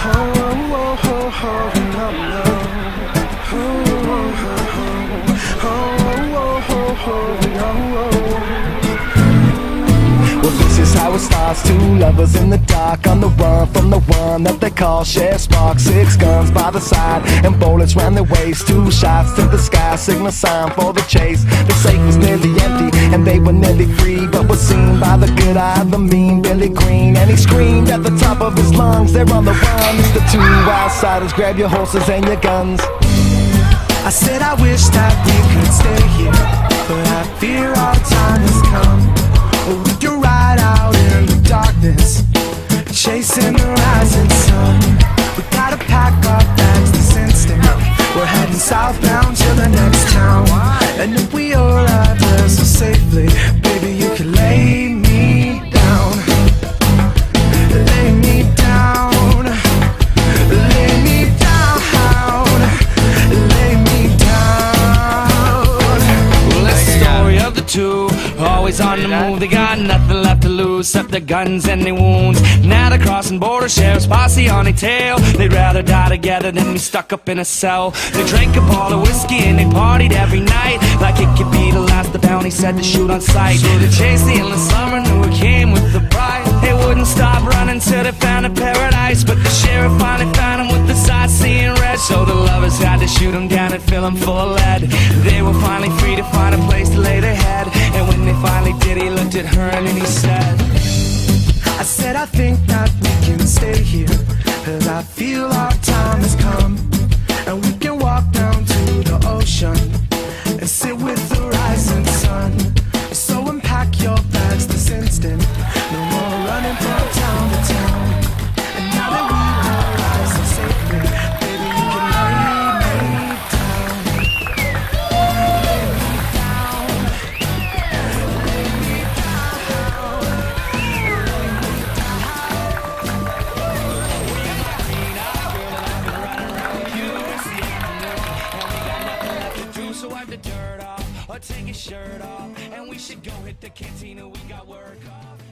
Well, this is how it starts. Two lovers in the dark, on the run from the one that they call Chef Spark. 6 guns by the side and bullets round their waist. 2 shots to the sky, signal sign for the chase. The safe was nearly empty and they were nearly free, but was seen by the good eye of the mean Billy Green. And he screamed at the top of his lungs, they're on the run. It's the 2 outsiders, grab your horses and your guns. I said I wish that we could stay here, but I fear our time has come. Or we can ride out in the darkness, chasing the rising sun. We gotta pack our bags this instant. We're heading southbound to the next town. And if we arrive there so safely, baby, you can lay me down. Lay me down. Lay me down. Lay me down. Well, it's the story of the 2, always on the move. They got nothing left to lose except their guns and their wounds. Now they're crossing border, sheriff's posse on their tail. They'd rather die together than be stuck up in a cell. They drank up all the whiskey and they partied every night, like it could be the last. The bounty said to shoot on sight. So they chased the endless summer, knew it came with the price. They wouldn't stop running till they found a paradise, but the sheriff finally found him with the sight seeing red. So the lovers had to shoot him down and fill him full of lead. They were finally free to find a place to lay their head, and when they finally did, he looked at her and then he said, I said I think that we can stay here, 'cause I feel our time has come. And we can walk down to the ocean and sit with the rising sun. So unpack your bags this instant, no more running from town to town. And now that we arrive so safely, baby, you can lay me down. Lay me down. Lay me down. so wipe the dirt off or take your shirt off, and we should go hit the cantina, we got work off.